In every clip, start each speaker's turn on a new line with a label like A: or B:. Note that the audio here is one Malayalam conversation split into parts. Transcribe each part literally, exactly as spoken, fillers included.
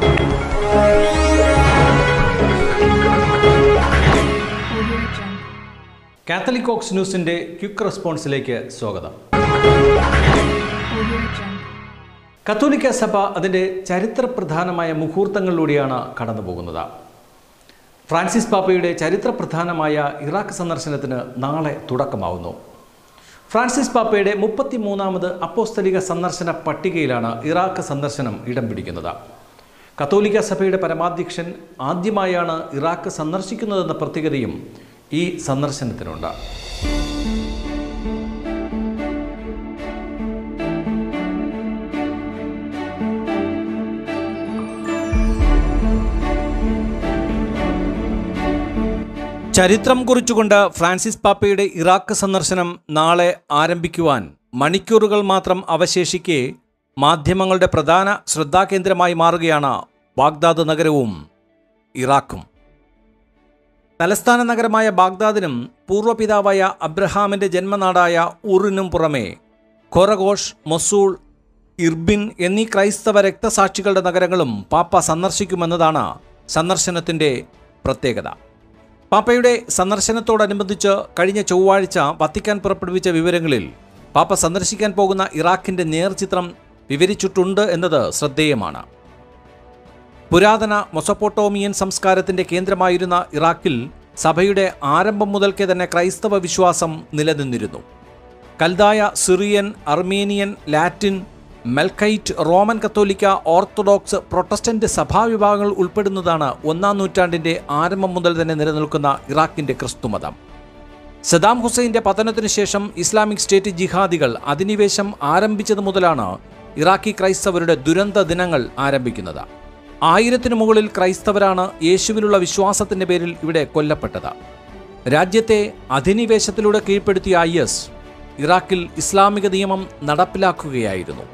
A: കാത്തലിക് ഓക്സ് ന്യൂസിന്റെ ക്വിക്ക് റെസ്പോൺസിലേക്ക് സ്വാഗതം. കത്തോലിക്ക സഭ അതിൻ്റെ ചരിത്രപ്രധാനമായ മുഹൂർത്തങ്ങളിലൂടെയാണ് കടന്നുപോകുന്നത്. ഫ്രാൻസിസ് പാപ്പയുടെ ചരിത്രപ്രധാനമായ ഇറാഖ് സന്ദർശനത്തിന് നാളെ തുടക്കമാവുന്നു. ഫ്രാൻസിസ് പാപ്പയുടെ മുപ്പത്തിമൂന്നാമത് അപ്പോസ്തലിക സന്ദർശന പട്ടികയിലാണ് ഇറാഖ് സന്ദർശനം ഇടം പിടിക്കുന്നത്. കത്തോലിക്ക സഭയുടെ പരമാധ്യക്ഷൻ ആദ്യമായാണ് ഇറാഖ് സന്ദർശിക്കുന്നതെന്ന പ്രത്യേകതയും ഈ സന്ദർശനത്തിനുണ്ട്. ചരിത്രം കുറിച്ചുകൊണ്ട് ഫ്രാൻസിസ് പാപ്പയുടെ ഇറാഖ് സന്ദർശനം നാളെ ആരംഭിക്കുവാൻ മണിക്കൂറുകൾ മാത്രം അവശേഷിക്കെ മാധ്യമങ്ങളുടെ പ്രധാന ശ്രദ്ധാകേന്ദ്രമായി മാറുകയാണ് ബാഗ്ദാദ് നഗരവും ഇറാഖും. തലസ്ഥാന നഗരമായ ബാഗ്ദാദിനും പൂർവ്വപിതാവായ അബ്രഹാമിൻ്റെ ജന്മനാടായ ഉറിനും പുറമെ ഖൊറഗോഷ്, മൊസൂൾ, ഇർബിൻ എന്നീ ക്രൈസ്തവ രക്തസാക്ഷികളുടെ നഗരങ്ങളും പാപ്പ സന്ദർശിക്കുമെന്നതാണ് സന്ദർശനത്തിൻ്റെ പ്രത്യേകത. പാപ്പയുടെ സന്ദർശനത്തോടനുബന്ധിച്ച് കഴിഞ്ഞ ചൊവ്വാഴ്ച വത്തിക്കാൻ പുറപ്പെടുവിച്ച വിവരങ്ങളിൽ പാപ്പ സന്ദർശിക്കാൻ പോകുന്ന ഇറാഖിൻ്റെ നേർചിത്രം വിവരിച്ചിട്ടുണ്ട് എന്നത് ശ്രദ്ധേയമാണ്. പുരാതന മൊസപ്പൊട്ടോമിയൻ സംസ്കാരത്തിൻ്റെ കേന്ദ്രമായിരുന്ന ഇറാഖിൽ സഭയുടെ ആരംഭം മുതൽക്കേ തന്നെ ക്രൈസ്തവ വിശ്വാസം നിലനിന്നിരുന്നു. കൽദായ, Syrian, Armenian, Latin, Melkite, Roman കത്തോലിക്ക, ഓർത്തഡോക്സ്, പ്രൊട്ടസ്റ്റന്റ് സഭാവിഭാഗങ്ങൾ ഉൾപ്പെടുന്നതാണ് ഒന്നാം നൂറ്റാണ്ടിൻ്റെ ആരംഭം മുതൽ തന്നെ നിലനിൽക്കുന്ന ഇറാഖിൻ്റെ ക്രിസ്തുമതം. സദാം ഹുസൈൻ്റെ പതനത്തിനു ശേഷം ഇസ്ലാമിക് സ്റ്റേറ്റ് ജിഹാദികൾ അധിനിവേശം ആരംഭിച്ചത് മുതലാണ് ഇറാഖി ക്രൈസ്തവരുടെ ദുരന്ത ദിനങ്ങൾ ആരംഭിക്കുന്നത്. ആയിരത്തിനു മുകളിൽ ക്രൈസ്തവരാണ് യേശുവിലുള്ള വിശ്വാസത്തിൻ്റെ പേരിൽ ഇവിടെ കൊല്ലപ്പെട്ടത്. രാജ്യത്തെ അധിനിവേശത്തിലൂടെ കീഴ്പ്പെടുത്തിയ ഐ എസ് ഇറാഖിൽ ഇസ്ലാമിക നിയമം നടപ്പിലാക്കുകയായിരുന്നു.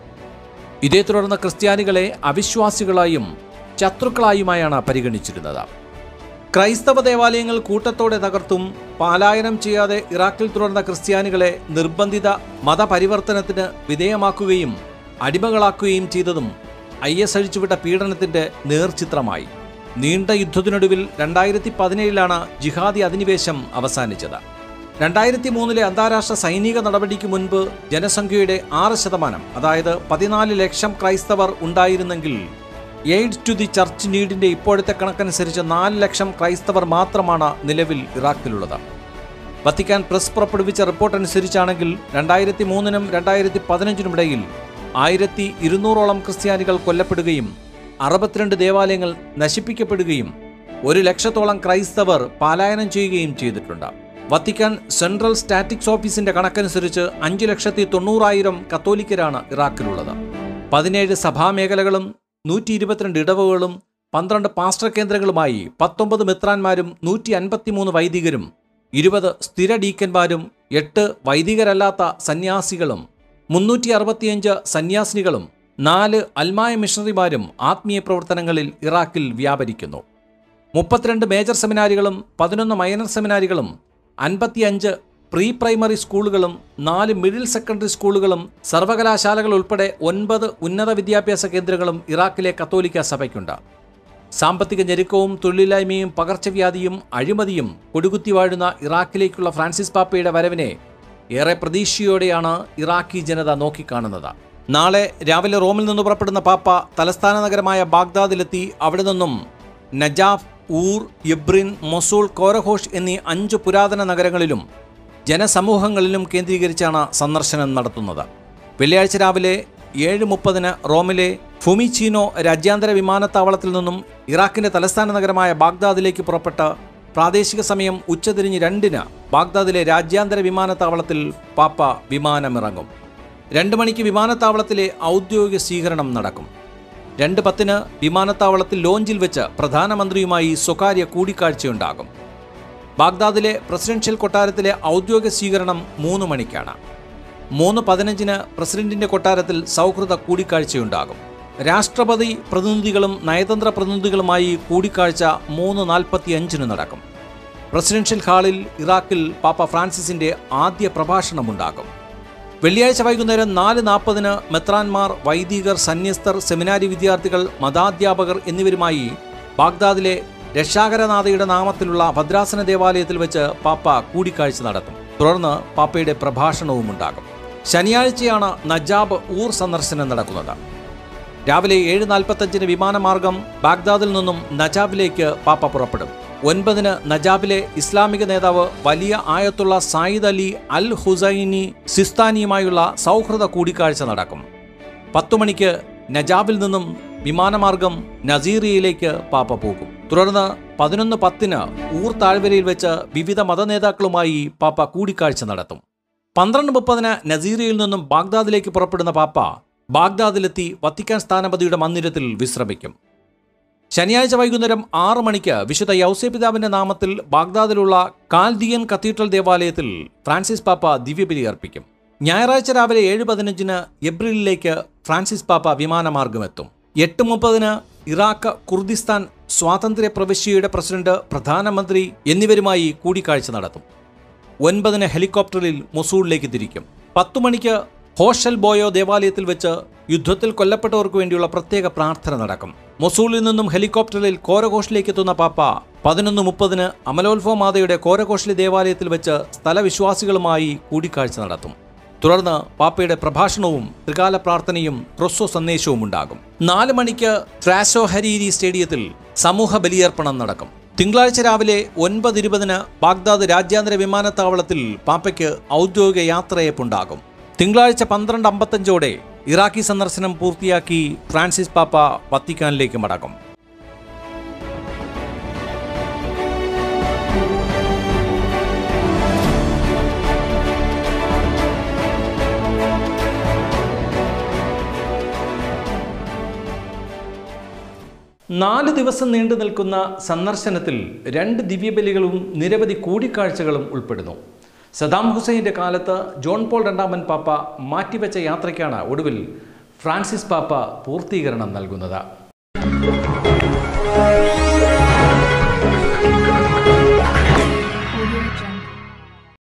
A: ഇതേ തുടർന്ന് ക്രിസ്ത്യാനികളെ അവിശ്വാസികളായും ശത്രുക്കളായുമായാണ് പരിഗണിച്ചിരുന്നത്. ക്രൈസ്തവ ദേവാലയങ്ങൾ കൂട്ടത്തോടെ തകർത്തും പലായനം ചെയ്യാതെ ഇറാഖിൽ തുടർന്ന ക്രിസ്ത്യാനികളെ നിർബന്ധിത മതപരിവർത്തനത്തിന് വിധേയമാക്കുകയും അടിമകളാക്കുകയും ചെയ്തതും ഐ എസ് അഴിച്ചുവിട്ട പീഡനത്തിൻ്റെ നേർചിത്രമായി. നീണ്ട യുദ്ധത്തിനൊടുവിൽ രണ്ടായിരത്തി പതിനേഴിലാണ് ജിഹാദി അധിനിവേശം അവസാനിച്ചത്. രണ്ടായിരത്തി മൂന്നിലെ അന്താരാഷ്ട്ര സൈനിക നടപടിക്ക് മുൻപ് ജനസംഖ്യയുടെ ആറ് ശതമാനം അതായത് പതിനാല് ലക്ഷം ക്രൈസ്തവർ ഉണ്ടായിരുന്നെങ്കിൽ എയ്ഡ് ടു ദി ചർച്ച് നീഡിൻ്റെ ഇപ്പോഴത്തെ കണക്കനുസരിച്ച് നാല് ലക്ഷം ക്രൈസ്തവർ മാത്രമാണ് നിലവിൽ ഇറാഖിലുള്ളത്. വത്തിക്കാൻ പ്രസ് പുറപ്പെടുവിച്ച റിപ്പോർട്ട് അനുസരിച്ചാണെങ്കിൽ രണ്ടായിരത്തി മൂന്നിനും രണ്ടായിരത്തി പതിനഞ്ചിനുമിടയിൽ ആയിരത്തി ഇരുന്നൂറോളം ക്രിസ്ത്യാനികൾ കൊല്ലപ്പെടുകയും അറുപത്തിരണ്ട് ദേവാലയങ്ങൾ നശിപ്പിക്കപ്പെടുകയും ഒരു ലക്ഷത്തോളം ക്രൈസ്തവർ പലായനം ചെയ്യുകയും ചെയ്തിട്ടുണ്ട്. വത്തിക്കാൻ സെൻട്രൽ സ്റ്റാറ്റിക്സ് ഓഫീസിന്റെ കണക്കനുസരിച്ച് അഞ്ചു ലക്ഷത്തി തൊണ്ണൂറായിരം കത്തോലിക്കരാണ് ഇറാഖിലുള്ളത്. പതിനേഴ് സഭാമേഖലകളും നൂറ്റി ഇരുപത്തിരണ്ട് ഇടവകളും പന്ത്രണ്ട് പാസ്റ്റർ കേന്ദ്രങ്ങളുമായി പത്തൊമ്പത് മെത്രാന്മാരും നൂറ്റി അൻപത്തിമൂന്ന് വൈദികരും ഇരുപത് സ്ഥിര ഡീക്കന്മാരും എട്ട് വൈദികരല്ലാത്ത സന്യാസികളും മുന്നൂറ്റി അറുപത്തിയഞ്ച് സന്യാസിനികളും നാല് അൽമായ മിഷണറിമാരും ആത്മീയ പ്രവർത്തനങ്ങളിൽ ഇറാഖിൽ വ്യാപരിക്കുന്നു. മുപ്പത്തിരണ്ട് മേജർ സെമിനാരികളും പതിനൊന്ന് മൈനർ സെമിനാരികളും അൻപത്തിയഞ്ച് പ്രീ പ്രൈമറി സ്കൂളുകളും നാല് മിഡിൽ സെക്കൻഡറി സ്കൂളുകളും സർവകലാശാലകൾ ഉൾപ്പെടെ ഒൻപത് ഉന്നത വിദ്യാഭ്യാസ കേന്ദ്രങ്ങളും ഇറാഖിലെ കത്തോലിക്ക സഭയ്ക്കുണ്ട്. സാമ്പത്തിക ഞെരുക്കവും തൊഴിലില്ലായ്മയും പകർച്ചവ്യാധിയും അഴിമതിയും കൊടുകുത്തി വാഴുന്ന ഇറാഖിലേക്കുള്ള ഫ്രാൻസിസ് പാപ്പയുടെ വരവിനെ ഏറെ പ്രതീക്ഷയോടെയാണ് ഇറാഖി ജനത നോക്കിക്കാണുന്നത്. നാളെ രാവിലെ റോമിൽ നിന്ന് പുറപ്പെടുന്ന പാപ്പ തലസ്ഥാന നഗരമായ ബാഗ്ദാദിലെത്തി അവിടെ നിന്നും നജാഫ്, ഊർ, ഇബ്രിൻ, മൊസൂൾ, ഖൊറഗോഷ് എന്നീ അഞ്ച് പുരാതന നഗരങ്ങളിലും ജനസമൂഹങ്ങളിലും കേന്ദ്രീകരിച്ചാണ് സന്ദർശനം നടത്തുന്നത്. വെള്ളിയാഴ്ച രാവിലെ ഏഴ് മുപ്പതിന് റോമിലെ ഫുമിച്ചീനോ രാജ്യാന്തര വിമാനത്താവളത്തിൽ നിന്നും ഇറാഖിൻ്റെ തലസ്ഥാന നഗരമായ ബാഗ്ദാദിലേക്ക് പുറപ്പെട്ട പ്രാദേശിക സമയം ഉച്ചതിരിഞ്ഞ് രണ്ടിന് ബാഗ്ദാദിലെ രാജ്യാന്തര വിമാനത്താവളത്തിൽ പാപ്പ വിമാനമിറങ്ങും. രണ്ട് മണിക്ക് വിമാനത്താവളത്തിലെ ഔദ്യോഗിക സ്വീകരണം നടക്കും. രണ്ട് പത്തിന് വിമാനത്താവളത്തിൽ ലോഞ്ചിൽ വെച്ച് പ്രധാനമന്ത്രിയുമായി സ്വകാര്യ കൂടിക്കാഴ്ചയുണ്ടാകും. ബാഗ്ദാദിലെ പ്രസിഡൻഷ്യൽ കൊട്ടാരത്തിലെ ഔദ്യോഗിക സ്വീകരണം മൂന്ന് മണിക്കാണ്. മൂന്ന് പതിനഞ്ചിന് പ്രസിഡന്റിന്റെ കൊട്ടാരത്തിൽ സൗഹൃദ കൂടിക്കാഴ്ചയുണ്ടാകും. രാഷ്ട്രപതി പ്രതിനിധികളും നയതന്ത്ര പ്രതിനിധികളുമായി കൂടിക്കാഴ്ച മൂന്ന് നാൽപ്പത്തി അഞ്ചിന് നടക്കും. പ്രസിഡൻഷ്യൽ ഹാളിൽ ഇറാഖിൽ പാപ്പ ഫ്രാൻസിസിന്റെ ആദ്യ പ്രഭാഷണമുണ്ടാകും. വെള്ളിയാഴ്ച വൈകുന്നേരം നാല് നാൽപ്പതിന് മെത്രാൻമാർ, വൈദികർ, സന്യസ്തർ, സെമിനാരി വിദ്യാർത്ഥികൾ, മതാധ്യാപകർ എന്നിവരുമായി ബാഗ്ദാദിലെ രക്ഷാകരനാഥയുടെ നാമത്തിലുള്ള ഭദ്രാസന ദേവാലയത്തിൽ വെച്ച് പാപ്പ കൂടിക്കാഴ്ച നടത്തും. തുടർന്ന് പാപ്പയുടെ പ്രഭാഷണവും ഉണ്ടാകും. ശനിയാഴ്ചയാണ് നജാബ് ഊർ സന്ദർശനം നടക്കുന്നത്. രാവിലെ ഏഴ് നാൽപ്പത്തഞ്ചിന് വിമാനമാർഗം ബാഗ്ദാദിൽ നിന്നും നജാബിലേക്ക് പാപ്പ പുറപ്പെടും. ഒൻപതിന് നജാബിലെ ഇസ്ലാമിക നേതാവ് വലിയ ആയത്തുള്ള സായിദ് അലി അൽ ഹുസൈനി സിസ്താനിയുമായുള്ള സൗഹൃദ കൂടിക്കാഴ്ച നടക്കും. പത്തു മണിക്ക് നജാബിൽ നിന്നും വിമാനമാർഗം നസീറിയയിലേക്ക് പാപ്പ പോകും. തുടർന്ന് പതിനൊന്ന് പത്തിന് ഊർ താഴ്വരയിൽ വെച്ച് വിവിധ മതനേതാക്കളുമായി പാപ്പ കൂടിക്കാഴ്ച നടത്തും. പന്ത്രണ്ട് മുപ്പതിന് നസീറിയയിൽ നിന്നും ബാഗ്ദാദിലേക്ക് പുറപ്പെടുന്ന പാപ്പ ബാഗ്ദാദിലെത്തി വത്തിക്കാൻ സ്ഥാനപതിയുടെ മന്ദിരത്തിൽ വിശ്രമിക്കും. ശനിയാഴ്ച വൈകുന്നേരം ആറ് മണിക്ക് വിശുദ്ധ യൗസേപിതാവിന്റെ നാമത്തിൽ ബാഗ്ദാദിലുള്ള കാൽദിയൻ കത്തീഡ്രൽ ദേവാലയത്തിൽ ഫ്രാൻസിസ് പാപ്പ ദിവ്യബലി അർപ്പിക്കും. ഞായറാഴ്ച രാവിലെ ഏഴ് പതിനഞ്ചിന് എബ്രിലിലേക്ക് ഫ്രാൻസിസ് പാപ്പ വിമാനമാർഗമെത്തും. എട്ട് മുപ്പതിന് ഇറാഖ് കുർദിസ്ഥാൻ സ്വാതന്ത്ര്യ പ്രവിശ്യയുടെ പ്രസിഡന്റ്, പ്രധാനമന്ത്രി എന്നിവരുമായി കൂടിക്കാഴ്ച നടത്തും. ഒൻപതിന് ഹെലികോപ്റ്ററിൽ മൊസൂളിലേക്ക് തിരിക്കും. പത്തു മണിക്ക് ഹോഷൽ ബോയോ ദേവാലയത്തിൽ വെച്ച് യുദ്ധത്തിൽ കൊല്ലപ്പെട്ടവർക്ക് വേണ്ടിയുള്ള പ്രത്യേക പ്രാർത്ഥന നടക്കും. മൊസൂളിൽ നിന്നും ഹെലികോപ്റ്ററിൽ കോരഘോഷിലേക്ക് എത്തുന്ന പാപ്പ പതിനൊന്ന് മുപ്പതിന് അമലോത്ഭവ മാതയുടെ കോരഘോഷിലെ ദേവാലയത്തിൽ വെച്ച് സ്ഥലവിശ്വാസികളുമായി കൂടിക്കാഴ്ച നടത്തും. തുടർന്ന് പാപ്പയുടെ പ്രഭാഷണവും ത്രികാല പ്രാർത്ഥനയും ക്രൊസ്സോ സന്ദേശവും ഉണ്ടാകും. നാല് മണിക്ക് ത്രാസോ ഹരീരി സ്റ്റേഡിയത്തിൽ സമൂഹ ബലിയർപ്പണം നടക്കും. തിങ്കളാഴ്ച രാവിലെ ഒൻപത് ഇരുപതിന് ബാഗ്ദാദ് രാജ്യാന്തര വിമാനത്താവളത്തിൽ പാപ്പയ്ക്ക് ഔദ്യോഗിക യാത്രയപ്പുണ്ടാകും. തിങ്കളാഴ്ച പന്ത്രണ്ട് അമ്പത്തഞ്ചോടെ ഇറാഖി സന്ദർശനം പൂർത്തിയാക്കി ഫ്രാൻസിസ് പാപ്പ വത്തിക്കാനിലേക്ക് മടങ്ങും. നാല് ദിവസം നീണ്ടു നിൽക്കുന്ന സന്ദർശനത്തിൽ രണ്ട് ദിവ്യബലികളും നിരവധി കൂടിക്കാഴ്ചകളും ഉൾപ്പെടുന്നു. സദാം ഹുസൈൻ്റെ കാലത്ത് ജോൺ പോൾ രണ്ടാമൻ പാപ്പ മാറ്റിവെച്ച യാത്രയ്ക്കാണ് ഒടുവിൽ ഫ്രാൻസിസ് പാപ്പ പൂർത്തീകരണം നൽകുന്നത്.